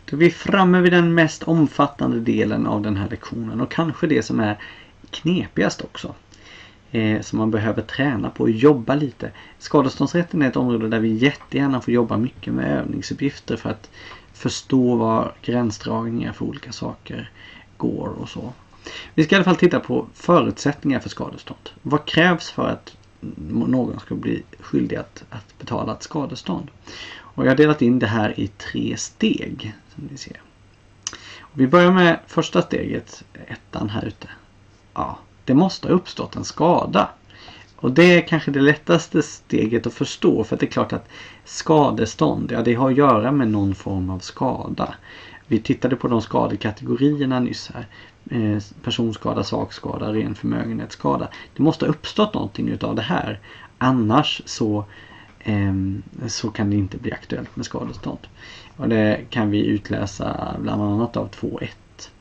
Då är vi framme vid den mest omfattande delen av den här lektionen och kanske det som är knepigast också. Som man behöver träna på och jobba lite. Skadeståndsrätten är ett område där vi jättegärna får jobba mycket med övningsuppgifter för att förstå var gränsdragningar för olika saker går och så. Vi ska i alla fall titta på förutsättningar för skadestånd. Vad krävs för att någon ska bli skyldig att betala ett skadestånd? Och jag har delat in det här i 3 steg som ni ser. Och vi börjar med första steget, 1:an här ute. Ja, det måste ha uppstått en skada. Och det är kanske det lättaste steget att förstå, för att det är klart att skadestånd, ja, det har att göra med någon form av skada. Vi tittade på de skadekategorierna nyss här. Personskada, sakskada, ren förmögenhetsskada. Det måste ha uppstått någonting utav det här. Annars så kan det inte bli aktuellt med skadestånd. Och det kan vi utläsa bland annat av 2.1.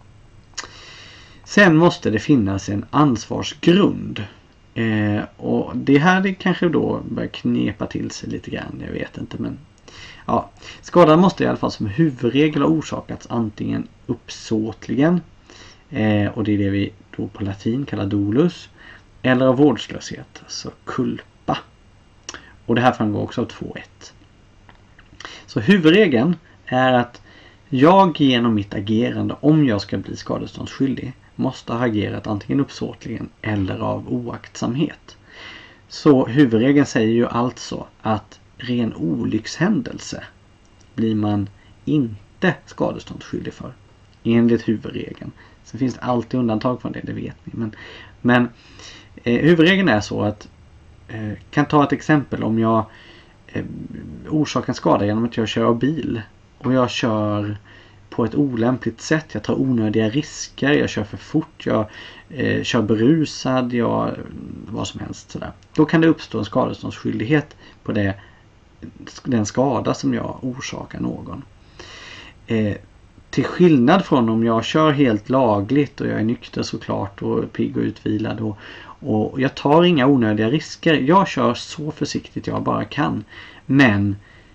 Sen måste det finnas en ansvarsgrund. Och det här det kanske då börjar knepa till sig lite grann. Jag vet inte, men ja. Skadan måste i alla fall som huvudregel ha orsakats antingen uppsåtligen. Och det är det vi då på latin kallar dolus. Eller av vårdslöshet, alltså culpa. Och det här framgår också av 2.1. Så huvudregeln är att jag genom mitt agerande, om jag ska bli skadeståndsskyldig, måste ha agerat antingen uppsåtligen eller av oaktsamhet. Så huvudregeln säger ju alltså att ren olyckshändelse blir man inte skadeståndsskyldig för. Enligt huvudregeln. Sen finns det alltid undantag från det, det vet ni. Men huvudregeln är så att kan ta ett exempel om jag orsakar en skada genom att jag kör bil och jag kör på ett olämpligt sätt, jag tar onödiga risker, jag kör för fort, jag kör berusad, vad som helst sådär. Då kan det uppstå en skadeståndsskyldighet på den skada som jag orsakar någon. Till skillnad från om jag kör helt lagligt och jag är nykter såklart och pigg och utvilad och jag tar inga onödiga risker. Jag kör så försiktigt jag bara kan. Men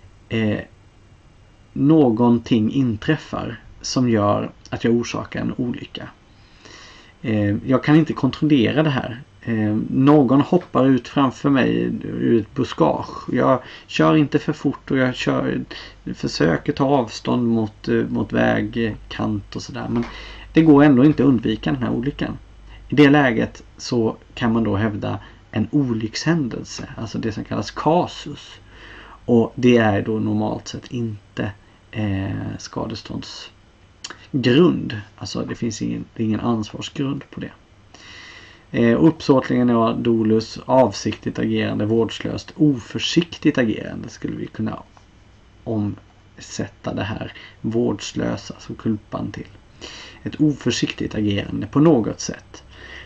någonting inträffar som gör att jag orsakar en olycka. Jag kan inte kontrollera det här. Någon hoppar ut framför mig ur ett buskage. Jag kör inte för fort och jag försöker ta avstånd mot vägkant och sådär. Men det går ändå inte att undvika den här olyckan. I det läget så kan man då hävda en olyckshändelse. Alltså det som kallas kasus. Och det är då normalt sett inte skadeståndsgrund. Alltså det finns ingen ansvarsgrund på det. Uppsåtligen är dolus, avsiktligt agerande, vårdslöst, oförsiktigt agerande skulle vi kunna omsätta det här vårdslösa som kulpan till. Ett oförsiktigt agerande på något sätt.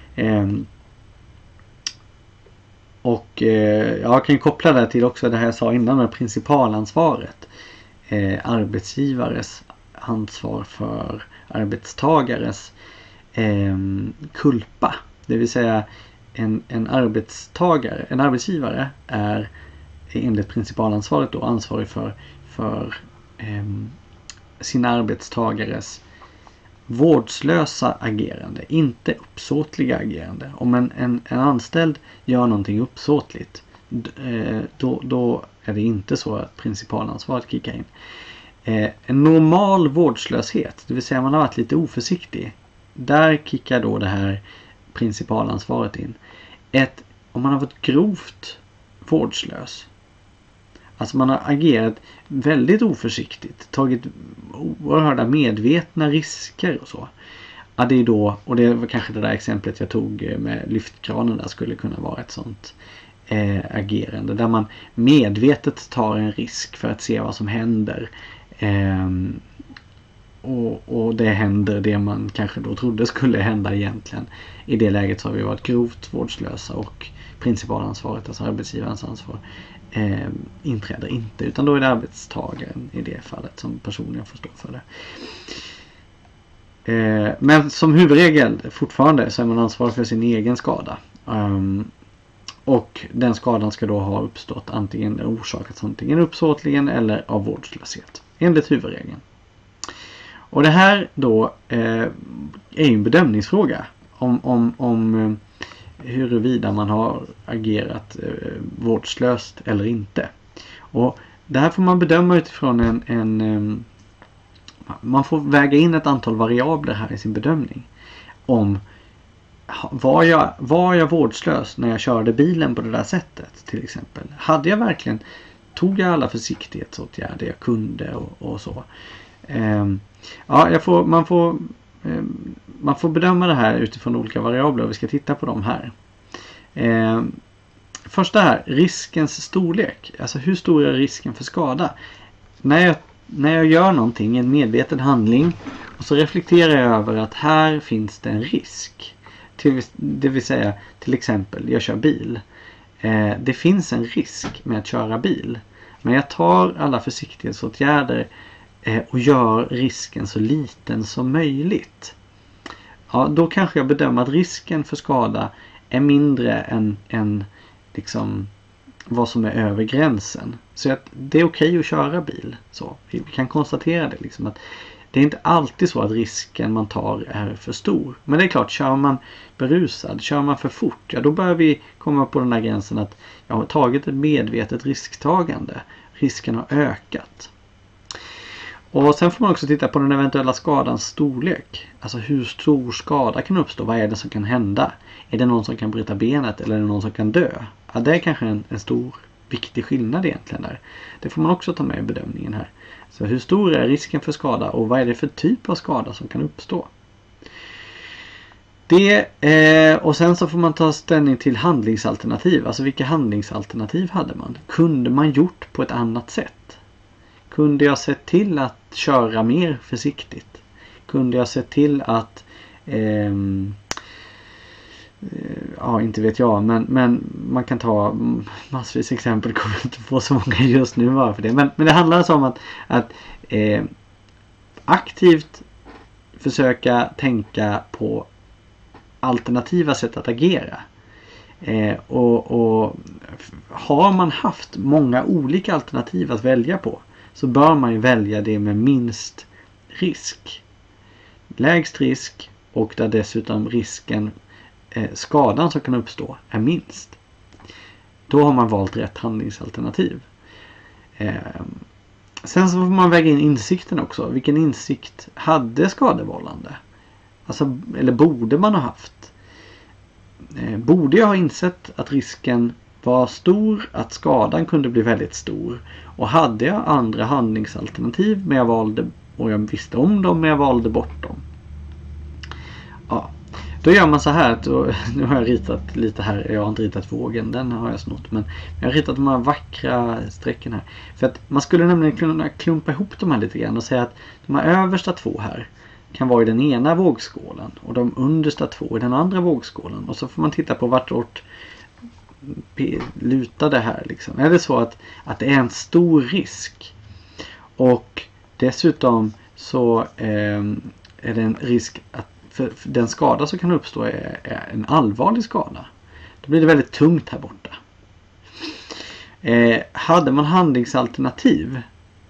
Och jag kan koppla det till också det här jag sa innan med principalansvaret. Arbetsgivares ansvar för arbetstagares kulpa. Det vill säga en arbetsgivare är enligt principalansvaret då ansvarig för sina arbetstagares vårdslösa agerande, inte uppsåtliga agerande. Om en anställd gör någonting uppsåtligt, då är det inte så att principalansvaret kickar in. En normal vårdslöshet, det vill säga man har varit lite oförsiktig, där kickar då det här principalansvaret in. Om man har varit grovt vårdslös, alltså man har agerat väldigt oförsiktigt, tagit oerhörda medvetna risker och så. Ja, det är då, och det var kanske det där exemplet jag tog med lyftkranen där skulle kunna vara ett sånt agerande. Där man medvetet tar en risk för att se vad som händer. Och det händer det man kanske då trodde skulle hända egentligen. I det läget så har vi varit grovt vårdslösa och principalansvaret, alltså arbetsgivarens ansvar, inträder inte, utan då är det arbetstagaren i det fallet som personligen får stå för det. Men som huvudregel fortfarande så är man ansvarig för sin egen skada. Och den skadan ska då ha uppstått orsakats antingen uppsåtligen eller av vårdslöshet. Enligt huvudregeln. Och det här då är ju en bedömningsfråga om huruvida man har agerat vårdslöst eller inte. Och det här får man bedöma utifrån man får väga in ett antal variabler här i sin bedömning. Var jag vårdslös när jag körde bilen på det där sättet till exempel? Tog jag alla försiktighetsåtgärder jag kunde och så? Man får bedöma det här utifrån olika variabler och vi ska titta på dem här. Första här, riskens storlek. Alltså hur stor är risken för skada? När jag gör någonting, en medveten handling, och så reflekterar jag över att här finns det en risk. Det vill säga till exempel, jag kör bil. Det finns en risk med att köra bil. Men jag tar alla försiktighetsåtgärder och gör risken så liten som möjligt. Ja, då kanske jag bedömer att risken för skada är mindre än liksom vad som är över gränsen. Så att det är okej att köra bil. Så vi kan konstatera det liksom, att det är inte alltid så att risken man tar är för stor. Men det är klart, kör man berusad, kör man för fort, ja då börjar vi komma på den här gränsen att jag har tagit ett medvetet risktagande. Risken har ökat. Och sen får man också titta på den eventuella skadans storlek. Alltså hur stor skada kan uppstå? Vad är det som kan hända? Är det någon som kan bryta benet eller är det någon som kan dö? Ja, det är kanske en stor, viktig skillnad egentligen där. Det får man också ta med i bedömningen här. Så hur stor är risken för skada och vad är det för typ av skada som kan uppstå? Och sen så får man ta ställning till handlingsalternativ. Alltså vilka handlingsalternativ hade man? Kunde man gjort på ett annat sätt? Kunde jag sett till att köra mer försiktigt? Kunde jag sett till att inte vet jag, men man kan ta massvis exempel, kommer inte få så många just nu bara för det. Men det handlar alltså om att aktivt försöka tänka på alternativa sätt att agera. Och har man haft många olika alternativ att välja på, så bör man ju välja det med minst risk. Lägst risk och där dessutom risken, skadan som kan uppstå, är minst. Då har man valt rätt handlingsalternativ. Sen så får man väga in insikten också. Vilken insikt hade skadevållande? Alltså, eller borde man ha haft? Borde jag ha insett att risken var stor, att skadan kunde bli väldigt stor? Och hade jag andra handlingsalternativ men jag visste om dem men jag valde bort dem? Ja, då gör man så här att, nu har jag ritat lite här, jag har inte ritat vågen, den har jag snott, men jag har ritat de här vackra strecken här. För att man skulle nämligen kunna klumpa ihop de här lite grann och säga att de här översta två här kan vara i den ena vågskålen och de understa två i den andra vågskålen. Och så får man titta på vartåt lutar det här liksom. Är det så att det är en stor risk och dessutom så är det en risk att för den skada som kan uppstå är en allvarlig skada. Då blir det väldigt tungt här borta. Hade man handlingsalternativ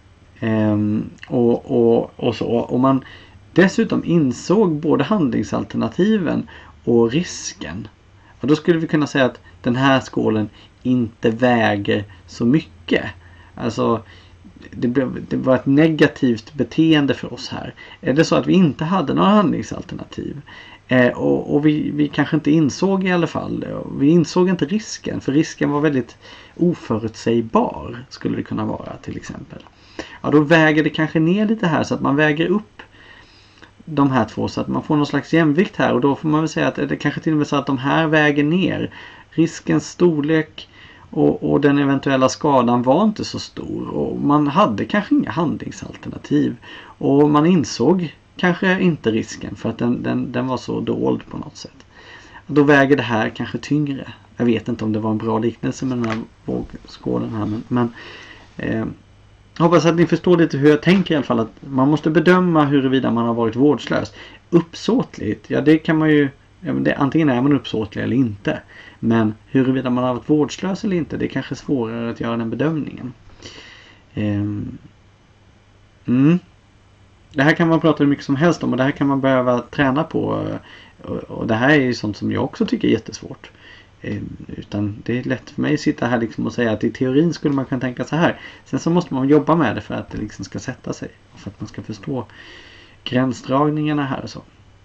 och man dessutom insåg både handlingsalternativen och risken, och då skulle vi kunna säga att den här skålen inte väger så mycket. Alltså det var ett negativt beteende för oss här. Är det så att vi inte hade några handlingsalternativ och vi kanske inte insåg i alla fall, vi insåg inte risken, för risken var väldigt oförutsägbar, skulle det kunna vara till exempel. Ja, då väger det kanske ner lite här så att man väger upp de här två så att man får någon slags jämvikt här, och då får man väl säga att det kanske till och med så att de här väger ner. Riskens storlek och den eventuella skadan var inte så stor och man hade kanske inga handlingsalternativ och man insåg kanske inte risken för att den var så dold på något sätt. Då väger det här kanske tyngre. Jag vet inte om det var en bra liknelse med den här vågskålen här, men jag hoppas att ni förstår lite hur jag tänker i alla fall, att man måste bedöma huruvida man har varit vårdslös. Uppsåtligt, ja det kan man ju, antingen är man uppsåtlig eller inte. Men huruvida man har varit vårdslös eller inte, det är kanske svårare att göra den bedömningen. det här kan man prata hur mycket som helst om och det här kan man behöva träna på. Och det här är ju sånt som jag också tycker är jättesvårt. Utan det är lätt för mig att sitta här liksom och säga att i teorin skulle man kunna tänka så här. Sen så måste man jobba med det för att det liksom ska sätta sig. Och för att man ska förstå gränsdragningarna här och så.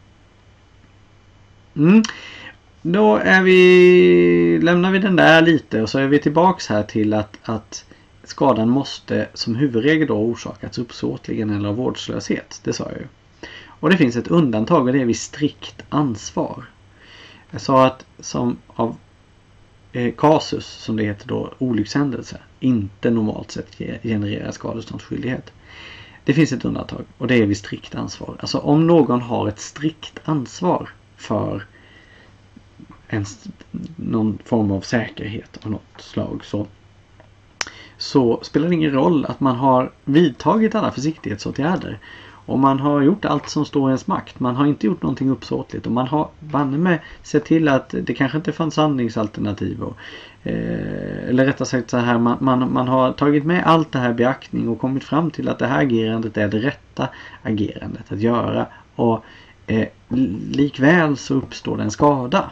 Då lämnar vi den där lite och så är vi tillbaks här till att skadan måste som huvudregel då orsakats uppsåtligen eller av vårdslöshet. Det sa jag ju. Och det finns ett undantag och det är vid strikt ansvar. Jag sa att som av kasus, som det heter då, olyckshändelse, inte normalt sett genererar skadeståndsskyldighet. Det finns ett undantag och det är vid strikt ansvar. Alltså om någon har ett strikt ansvar för någon form av säkerhet av något slag så spelar det ingen roll att man har vidtagit alla försiktighetsåtgärder och man har gjort allt som står i ens makt. Man har inte gjort någonting uppsåtligt och man har banne med sett till att det kanske inte fanns handlingsalternativ eller rättare sagt så här, man har tagit med allt det här beaktning och kommit fram till att det här agerandet är det rätta agerandet att göra och likväl så uppstår det en skada.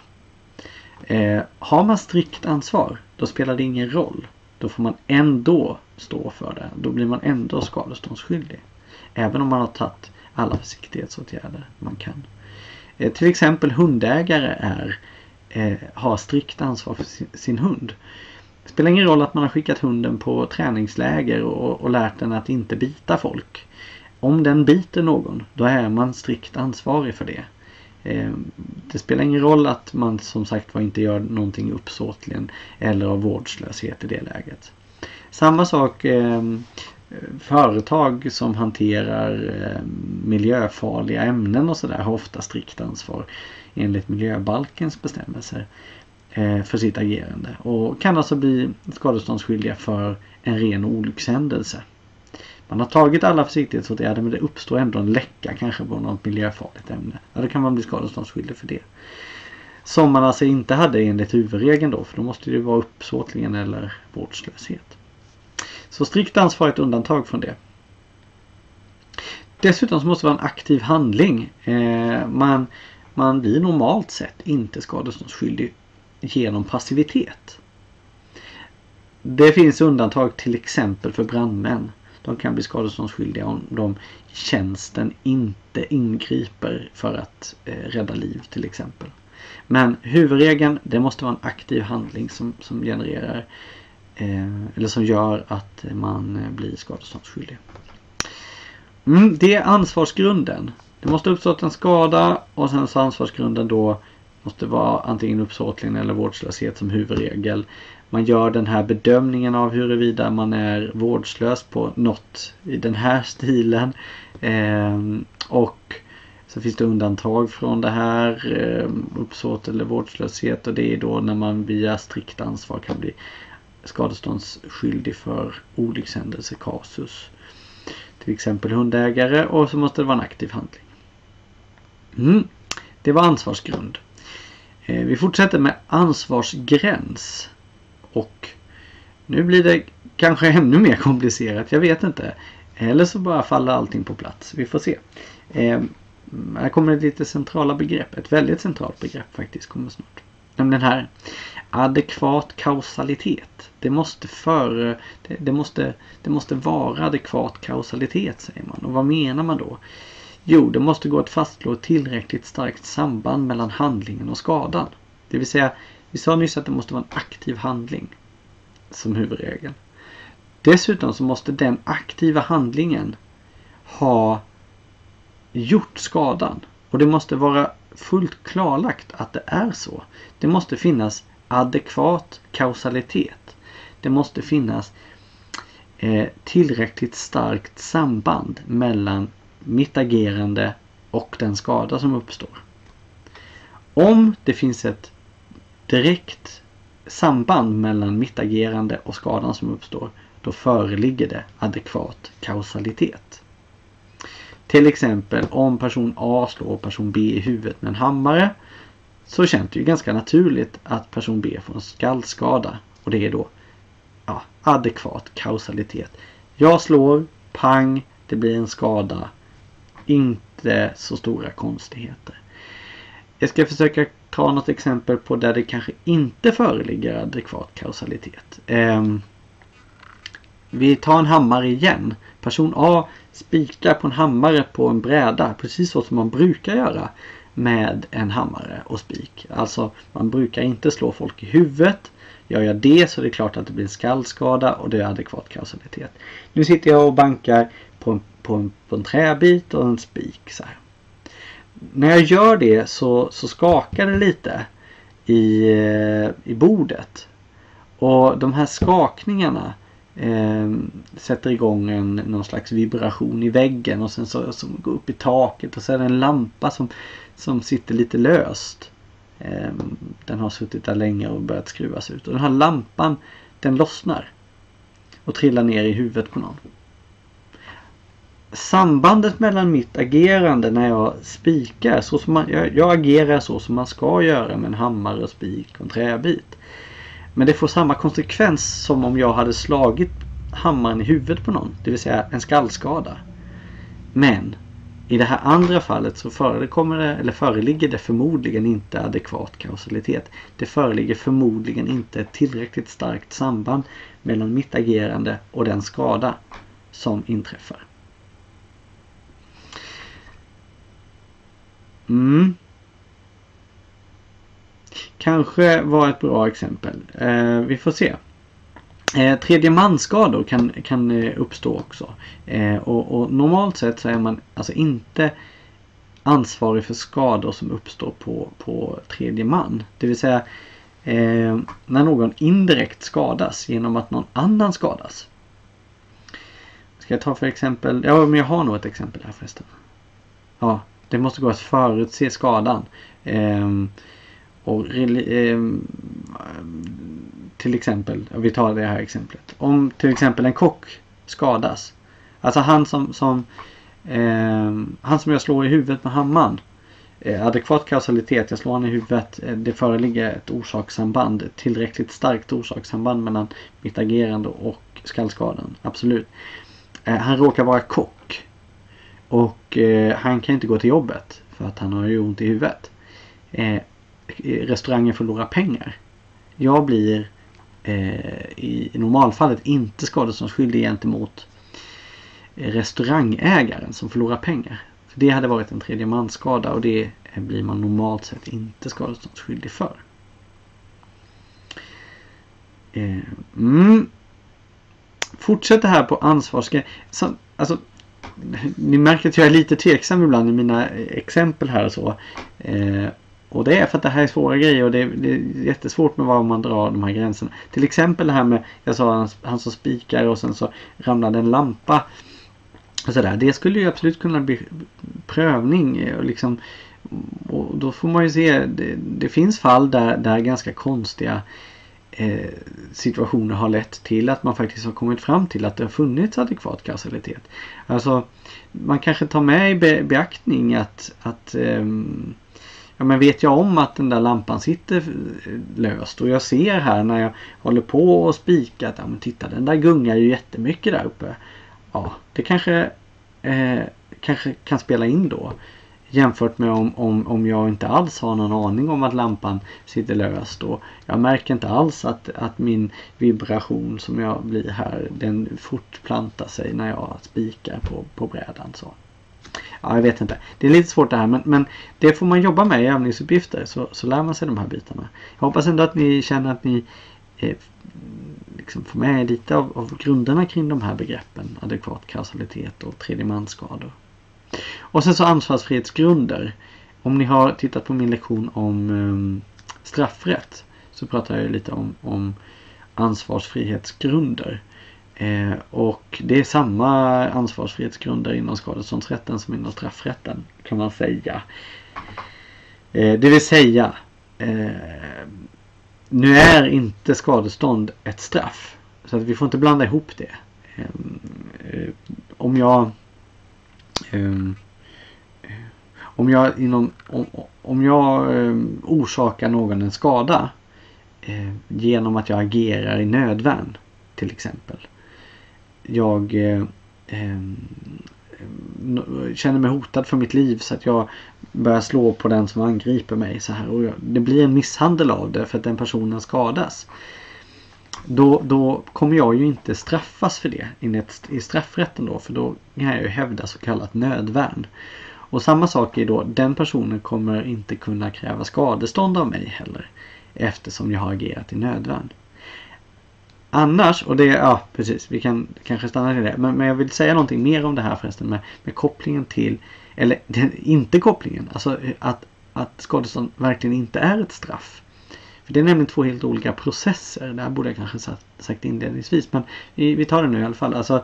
Har man strikt ansvar, då spelar det ingen roll. Då får man ändå stå för det. Då blir man ändå skadeståndsskyldig. Även om man har tagit alla försiktighetsåtgärder man kan. Till exempel hundägare har strikt ansvar för sin hund. Det spelar ingen roll att man har skickat hunden på träningsläger och lärt den att inte bita folk. Om den biter någon, då är man strikt ansvarig för det. Det spelar ingen roll att man som sagt inte gör någonting uppsåtligen eller av vårdslöshet i det läget. Samma sak företag som hanterar miljöfarliga ämnen och sådär har ofta strikt ansvar enligt miljöbalkens bestämmelser för sitt agerande och kan alltså bli skadeståndsskyldiga för en ren olyckshändelse. Man har tagit alla försiktighetsåtgärder men det uppstår ändå en läcka kanske på något miljöfarligt ämne. Ja, då kan man bli skadeståndsskyldig för det. Som man alltså inte hade enligt huvudregeln då, för då måste det ju vara uppsåtligen eller vårdslöshet. Så strikt ansvar är ett undantag från det. Dessutom så måste det vara en aktiv handling. Man blir normalt sett inte skadeståndsskyldig genom passivitet. Det finns undantag till exempel för brandmän. De kan bli skadeståndsskyldiga om de i tjänsten inte ingriper för att rädda liv till exempel. Men huvudregeln, det måste vara en aktiv handling som genererar eller som gör att man blir skadeståndsskyldig. Det är ansvarsgrunden. Det måste uppstå en skada och sen så ansvarsgrunden då måste vara antingen uppsåtligen eller vårdslöshet som huvudregel. Man gör den här bedömningen av huruvida man är vårdslös på något i den här stilen. Och så finns det undantag från det här uppsåt eller vårdslöshet. Och det är då när man via strikt ansvar kan bli skadeståndsskyldig för olyckshändelse kasus. Till exempel hundägare och så måste det vara en aktiv handling. Det var ansvarsgrund. Vi fortsätter med ansvarsgräns. Och nu blir det kanske ännu mer komplicerat, jag vet inte. Eller så bara faller allting på plats, vi får se. Här kommer ett lite centrala begrepp, ett väldigt centralt begrepp faktiskt kommer snart. Nämligen här, adekvat kausalitet. Det måste vara adekvat kausalitet säger man. Och vad menar man då? Jo, det måste gå att fastslå ett tillräckligt starkt samband mellan handlingen och skadan. Det vill säga, vi sa nyss att det måste vara en aktiv handling som huvudregel. Dessutom så måste den aktiva handlingen ha gjort skadan. Och det måste vara fullt klarlagt att det är så. Det måste finnas adekvat kausalitet. Det måste finnas tillräckligt starkt samband mellan mitt agerande och den skada som uppstår. Om det finns ett direkt samband mellan mitt agerande och skadan som uppstår, då föreligger det adekvat kausalitet. Till exempel om person A slår person B i huvudet med en hammare, så känns det ju ganska naturligt att person B får en skallskada. Och det är då adekvat kausalitet. Jag slår, pang, det blir en skada. inte så stora konstigheter. Jag ska försöka ta något exempel på där det kanske inte föreligger adekvat kausalitet. Vi tar en hammare igen. Person A spikar på en hammare på en bräda, precis så som man brukar göra med en hammare och spik. Alltså man brukar inte slå folk i huvudet. Gör jag det så är det klart att det blir en skallskada och det är adekvat kausalitet. Nu sitter jag och bankar på en träbit och en spik så här. När jag gör det så skakar det lite i bordet. Och de här skakningarna sätter igång någon slags vibration i väggen och sen så går upp i taket och så är det en lampa som sitter lite löst. Den har suttit där länge och börjat skruvas ut. Och den här lampan, den lossnar och trillar ner i huvudet på någon. Sambandet mellan mitt agerande när jag spikar, så som jag agerar så som man ska göra med en hammare, spik och en träbit. Men det får samma konsekvens som om jag hade slagit hammaren i huvudet på någon, det vill säga en skallskada. Men i det här andra fallet så föreligger det förmodligen inte adekvat kausalitet. Det föreligger förmodligen inte ett tillräckligt starkt samband mellan mitt agerande och den skada som inträffar. Kanske var ett bra exempel. Vi får se. Tredjemansskador kan uppstå också. Och normalt sett så är man alltså inte ansvarig för skador som uppstår på tredje man. Det vill säga när någon indirekt skadas genom att någon annan skadas. Ska jag ta för exempel? Ja, men jag har nog ett exempel här förresten. Ja, det måste gå att förutse skadan. Till exempel, vi tar det här exemplet. Om till exempel en kock skadas. Alltså han som jag slår i huvudet med hammaren. Adekvat kausalitet, jag slår han i huvudet. Det föreligger ett orsakssamband. Ett tillräckligt starkt orsakssamband mellan mitt agerande och skallskadan. Absolut. Han råkar vara kock. Och han kan inte gå till jobbet. För att han har ju ont i huvudet. Restaurangen förlorar pengar. Jag blir i normalfallet inte skadeståndsskyldig gentemot restaurangägaren som förlorar pengar. För det hade varit en tredjemansskada och det blir man normalt sett inte skadeståndsskyldig för. Fortsätter här på ansvarsgrej. Alltså, ni märker att jag är lite tveksam ibland i mina exempel här och så. Och det är för att det här är svåra grejer och det är jättesvårt med var man drar de här gränserna. Till exempel det här med, jag sa han som spikar och sen så ramlade en lampa. Och så där. Det skulle ju absolut kunna bli prövning och liksom, och då får man ju se, det finns fall där ganska konstiga situationer har lett till att man faktiskt har kommit fram till att det har funnits adekvat kausalitet. Alltså man kanske tar med i beaktning att ja, men vet jag om att den där lampan sitter löst och jag ser här när jag håller på och spikar att ja, men titta, den där gungar ju jättemycket där uppe. Ja, det kanske kan spela in då. Jämfört med om jag inte alls har någon aning om att lampan sitter löst och jag märker inte alls att min vibration som jag blir här, den fortplantar sig när jag spikar på brädan så. Ja, jag vet inte. Det är lite svårt det här men det får man jobba med i övningsuppgifter så lär man sig de här bitarna. Jag hoppas ändå att ni känner att ni liksom får med lite av grunderna kring de här begreppen. Adekvat kausalitet och tredjemansskador. Och sen så ansvarsfrihetsgrunder. Om ni har tittat på min lektion om straffrätt så pratar jag lite om ansvarsfrihetsgrunder. Och det är samma ansvarsfrihetsgrunder inom skadeståndsrätten som inom straffrätten kan man säga. Det vill säga nu är inte skadestånd ett straff. Så att vi får inte blanda ihop det. Om jag orsakar någon en skada genom att jag agerar i nödvärn till exempel. Jag känner mig hotad för mitt liv så att jag börjar slå på den som angriper mig så här, och det blir en misshandel av det för att den personen skadas. Då kommer jag ju inte straffas för det i straffrätten då, för då kan jag ju hävda så kallat nödvärn. Och samma sak är då, den personen kommer inte kunna kräva skadestånd av mig heller, eftersom jag har agerat i nödvärn. Annars, och det, ja precis, vi kan kanske stanna till det, men jag vill säga någonting mer om det här förresten med kopplingen till, eller inte kopplingen, alltså att skadestånd verkligen inte är ett straff. För det är nämligen två helt olika processer. Det här borde jag kanske sagt inledningsvis, men vi tar det nu i alla fall. Alltså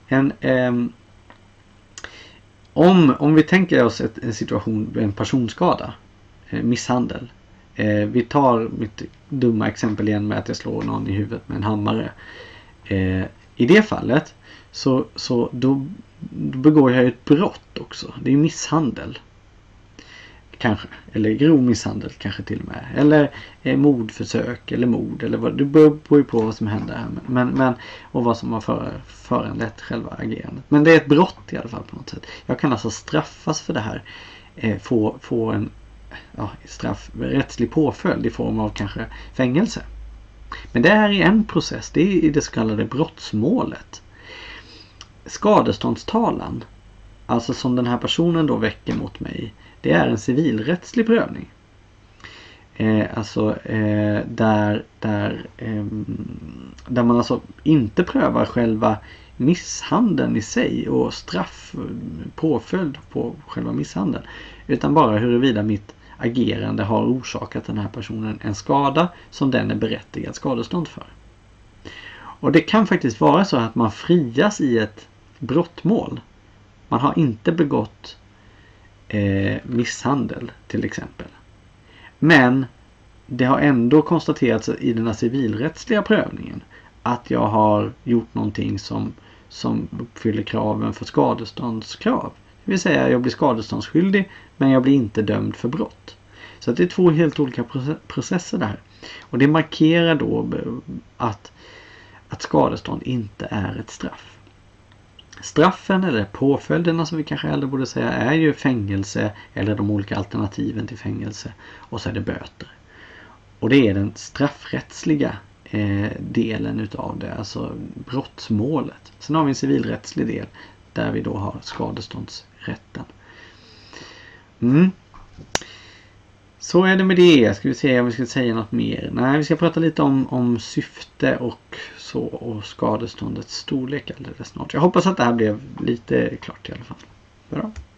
om vi tänker oss en situation med en personskada, misshandel. Vi tar mitt dumma exempel igen med att jag slår någon i huvudet med en hammare. I det fallet så då begår jag ett brott också. Det är misshandel. Kanske. Eller grov misshandel kanske till och med. Eller mordförsök eller mord. Eller vad, det beror ju på vad som händer här. Men, och vad som har föranlett själva agerandet. Men det är ett brott i alla fall på något sätt. Jag kan alltså straffas för det här. Få en straffrättslig påföljd i form av kanske fängelse. Men det här är en process. Det är i det så kallade brottsmålet. Skadeståndstalan, alltså som den här personen då väcker mot mig, det är en civilrättslig prövning. Där man alltså inte prövar själva misshandeln i sig och påföljd på själva misshandeln, utan bara huruvida mitt agerande har orsakat den här personen en skada som den är berättigad skadestånd för. Och det kan faktiskt vara så att man frias i ett brottmål. Man har inte begått misshandel till exempel. Men det har ändå konstaterats i den här civilrättsliga prövningen att jag har gjort någonting som uppfyller kraven för skadeståndskrav. Det vill säga jag blir skadeståndsskyldig, men jag blir inte dömd för brott. Så det är två helt olika processer där. Och det markerar då att skadestånd inte är ett straff. Straffen eller påföljderna som vi kanske hellre borde säga är ju fängelse eller de olika alternativen till fängelse, och så är det böter. Och det är den straffrättsliga delen utav det, alltså brottsmålet. Sen har vi en civilrättslig del där vi då har skadeståndsrätten. Så är det med det. Ska vi se om vi ska säga något mer. Nej, vi ska prata lite om syfte och skadeståndets storlek alldeles snart. Jag hoppas att det här blev lite klart i alla fall. Bra.